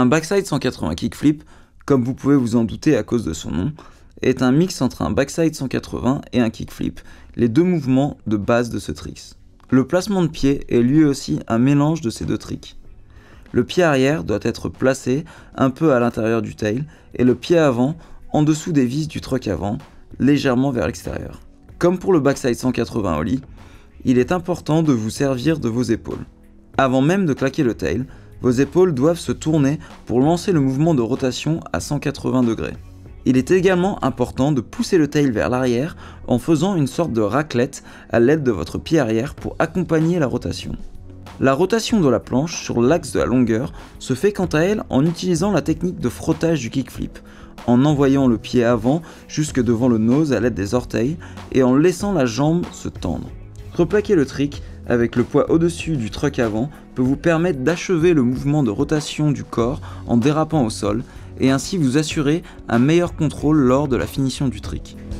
Un backside 180 kickflip, comme vous pouvez vous en douter à cause de son nom, est un mix entre un backside 180 et un kickflip, les deux mouvements de base de ce trick. Le placement de pied est lui aussi un mélange de ces deux tricks. Le pied arrière doit être placé un peu à l'intérieur du tail et le pied avant en dessous des vis du truck avant, légèrement vers l'extérieur. Comme pour le backside 180 ollie, il est important de vous servir de vos épaules. Avant même de claquer le tail, vos épaules doivent se tourner pour lancer le mouvement de rotation à 180 degrés. Il est également important de pousser le tail vers l'arrière en faisant une sorte de raclette à l'aide de votre pied arrière pour accompagner la rotation. La rotation de la planche sur l'axe de la longueur se fait quant à elle en utilisant la technique de frottage du kickflip, en envoyant le pied avant jusque devant le nose à l'aide des orteils et en laissant la jambe se tendre. Replaquer le trick avec le poids au-dessus du truck avant peut vous permettre d'achever le mouvement de rotation du corps en dérapant au sol et ainsi vous assurer un meilleur contrôle lors de la finition du trick.